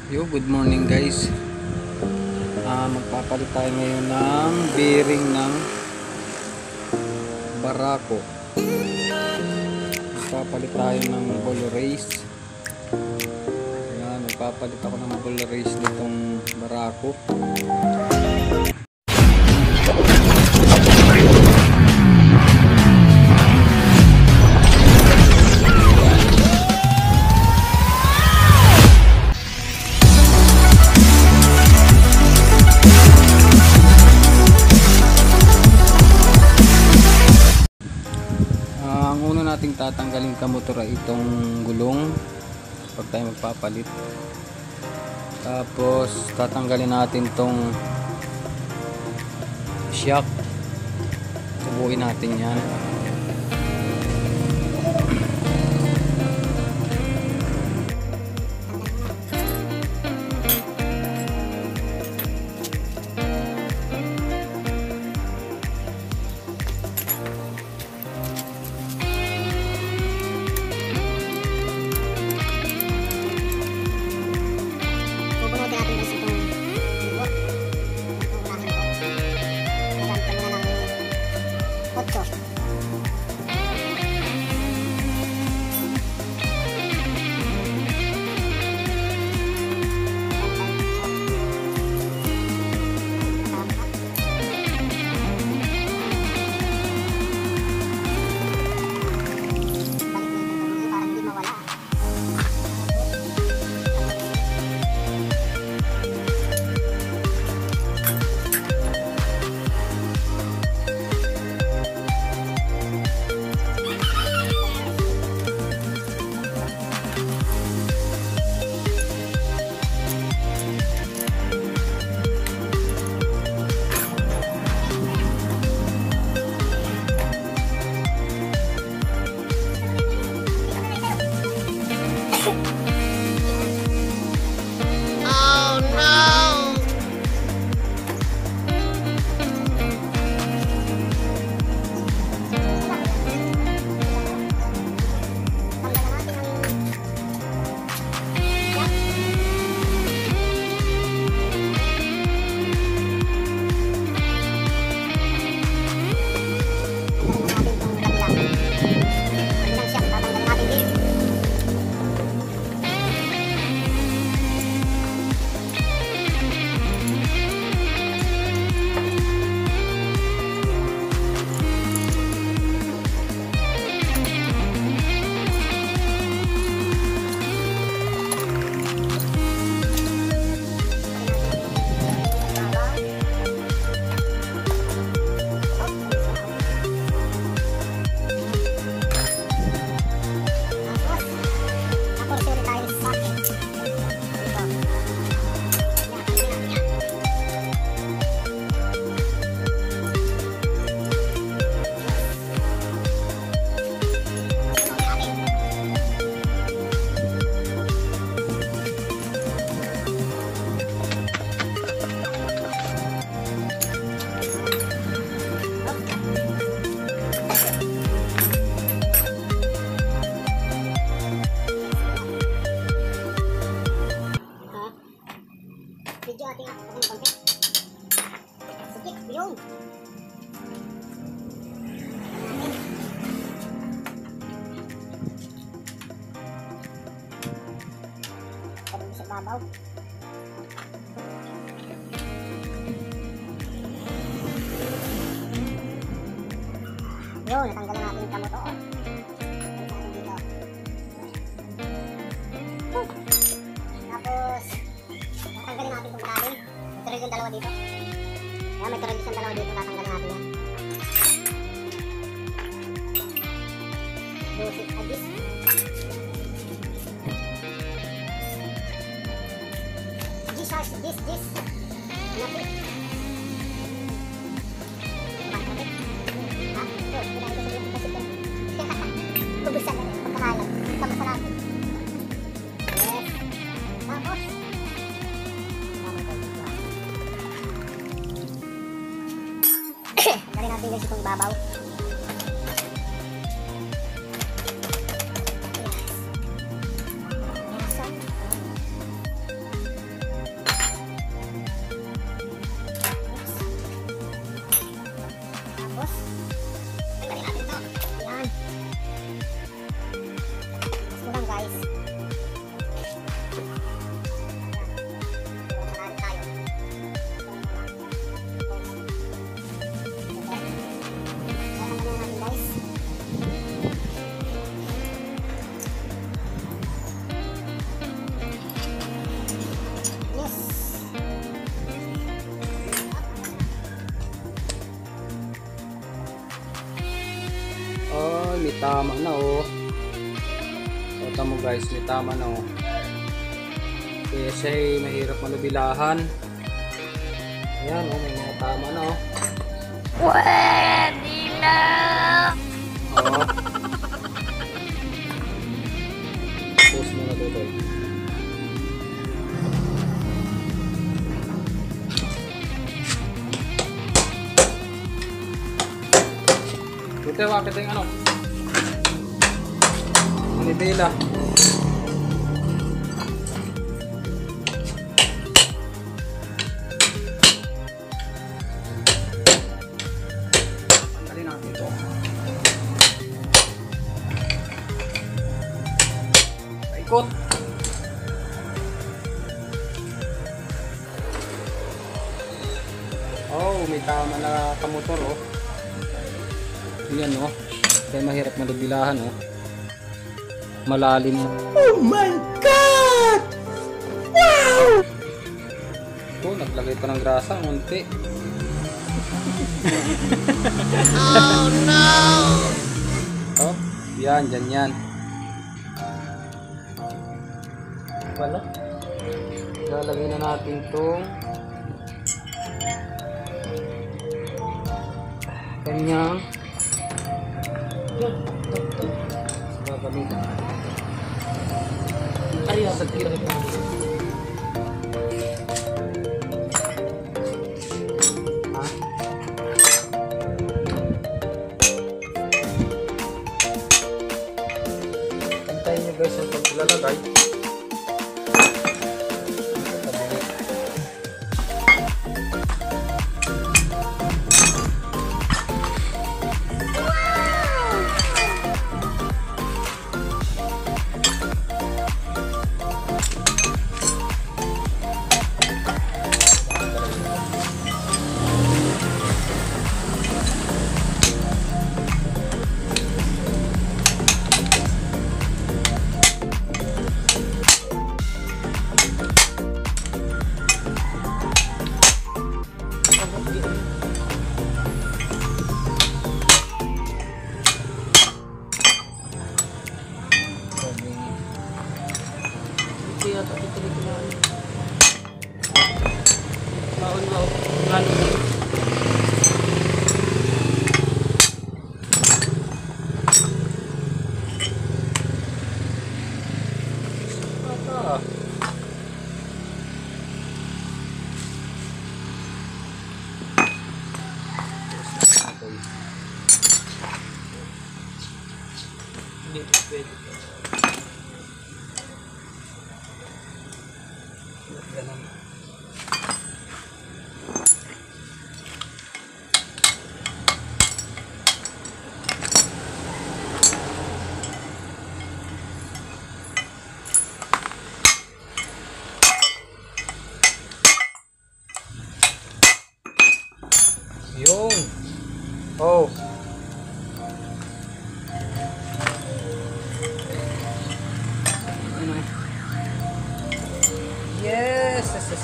Yo, good morning guys. Magpapalit tayo ngayon ng bearing ng Barako. Magpapalit tayo ng ball race. Ayan, magpapalit ako ng ball race nitong Barako. Ang una nating tatanggalin kamotor ay itong gulong pag tayo magpapalit. Tapos tatanggalin natin tong shock. Subuin natin yan. Video ating konti. Sige, yung. Pwede sa babaw. Yun, natanggalan natin yung kamotor. Tapos tatanggalin natin itong tali. May turil yung dalawa dito. Ayan, may turil yung dalawa dito. Tatanggalin natin yan. Dosis agis. Gis. Natin. Kubusan na rin. Pagkahalan. Tapos natin. Yes. Tapos tanggalin natin guys itong babaw. may tama na oh. Ito mo guys, may tama na oh. Kaya siya ay mahirap manubilahan. Ayan oh, may mga tama na oh. Pwede na! Oo. Pause mo na tutoy. Tutoy, wakit yung ano? Manibela. Pantali natin ito. Paikot. Oh, may tama na kamotor oh. Yan oh. Kaya mahirap manubilahan oh. Malalim. Oh my God! Wow! Oh, naglagay pa ng grasa, munti. Oh no! Oh, yan, dyan yan. Wala. Lalagay na natin itong kanyang gagamitin. Ay, sa kira ito. Ha? Antayin nyo guys ang paglalagay. Kaya ito dito na maon hindi pwede. Ganun. Yung. Oh. Yes.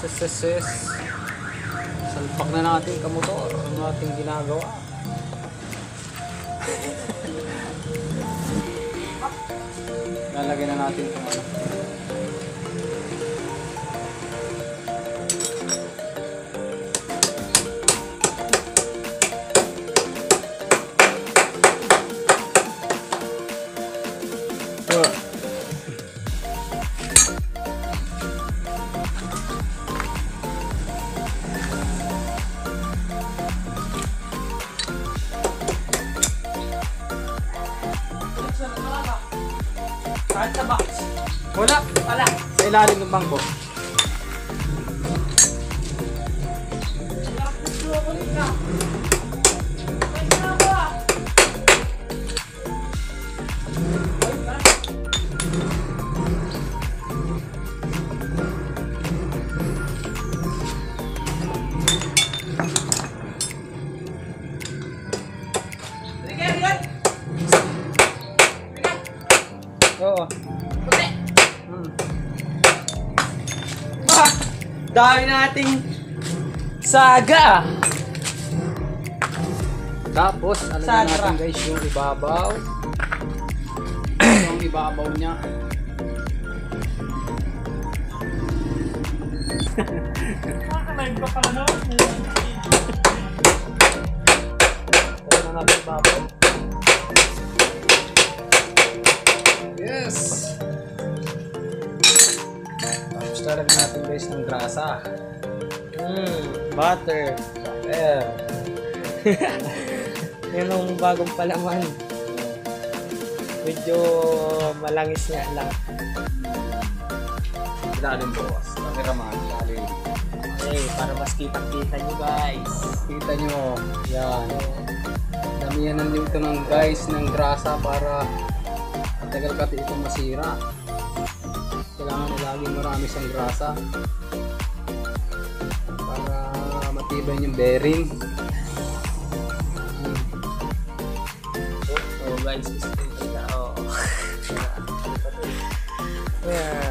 Salpak na natin kamotor ang ating ginagawa. Lalagyan na natin itong ano. Sa box. Wala. Wala. Sa ilalim ng bangko. Oo. Puti. Dami nating saga. Tapos, ano na Sagra. natin guys, yung ibabaw. ibabaw niya. Nakakalive ka pala naman. Kaya na natin ibabaw. Yes! Tapos talaga natin guys ng grasa. Butter. Butter. Yan ang bagong palaman. Medyo malangis nga lang. Ilalim boss. Kameraman. Ilalim. Okay, para mas kitang-kita nyo guys. Kita nyo. Yan. Damihan ng dito ng guys ng grasa para tagal pati itong masira. Kailangan na laging marami siyang grasa para matibay yung bearing. So guys, gusto na. Yeah.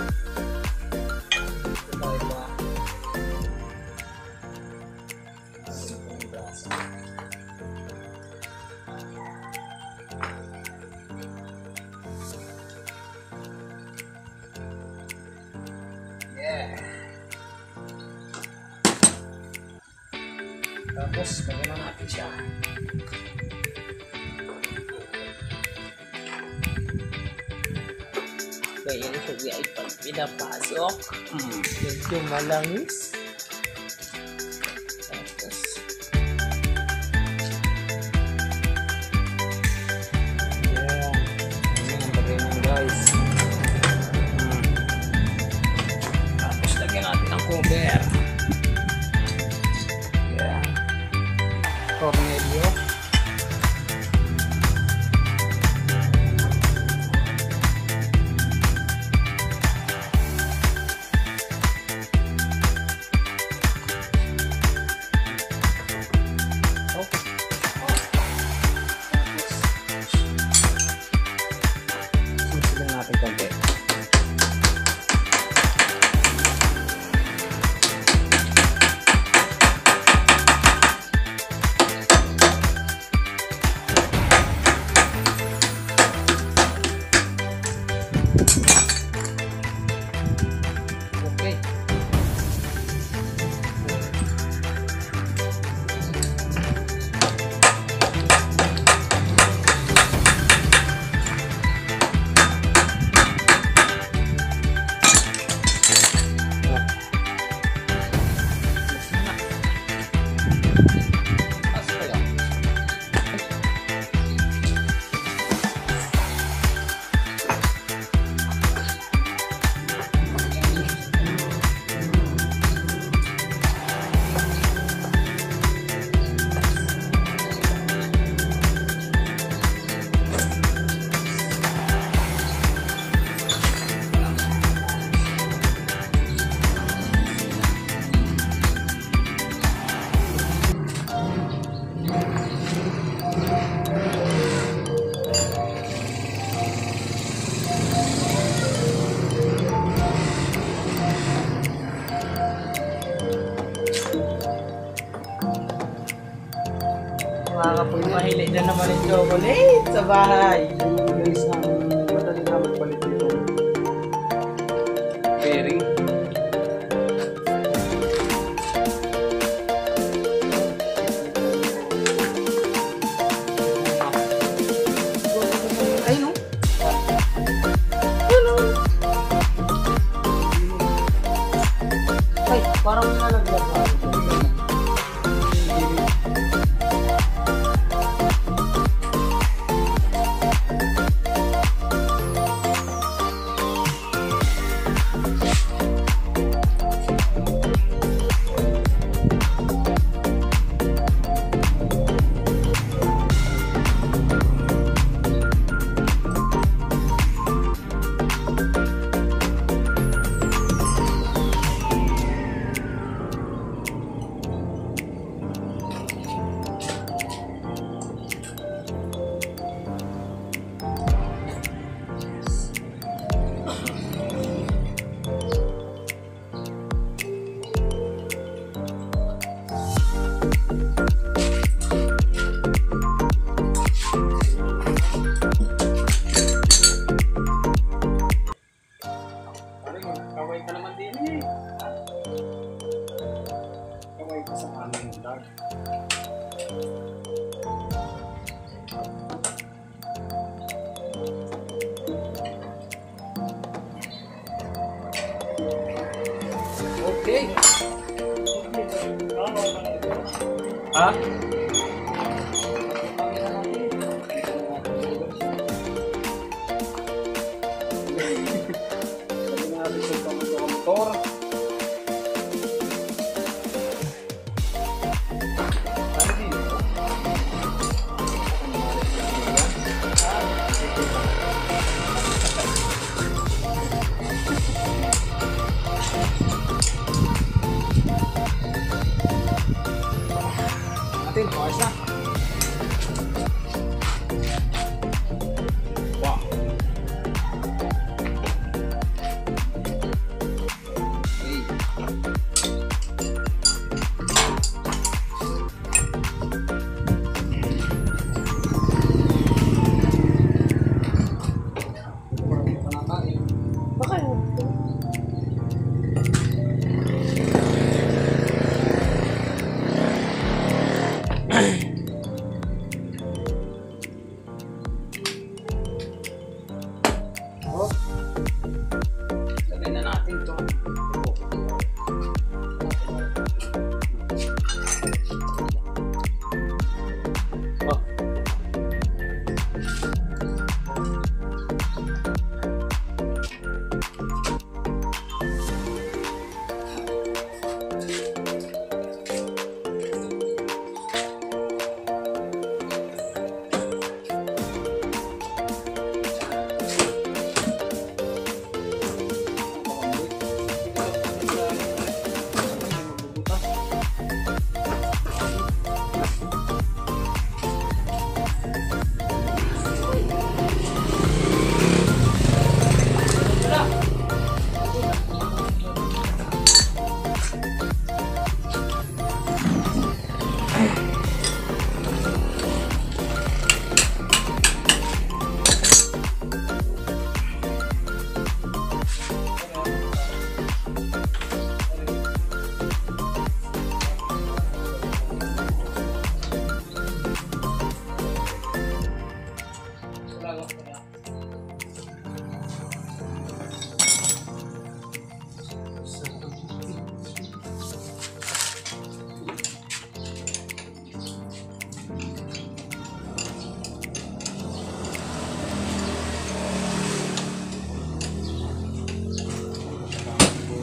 Tapos, lagyan na natin siya. Kaya ito ay pag pinapasok, medyo malangis. Tapos, Yeah. Ayan ang lagay na guys. Tapos, lagyan natin ang cover. Yeah. Cornelio. Susunod natin konti. Okay. mahilig na naman yung chocolate sa bahay. Guys, madali na magpalit dito. Bearing. Ay, no? Ay, parang nalaglag na. Okay. Ha? Motor. Natin, ayos na. Wow. Okay. Baka Oh. Lagyan na natin ito. Oh.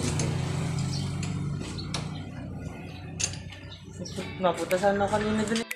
naputasan na kanina dun.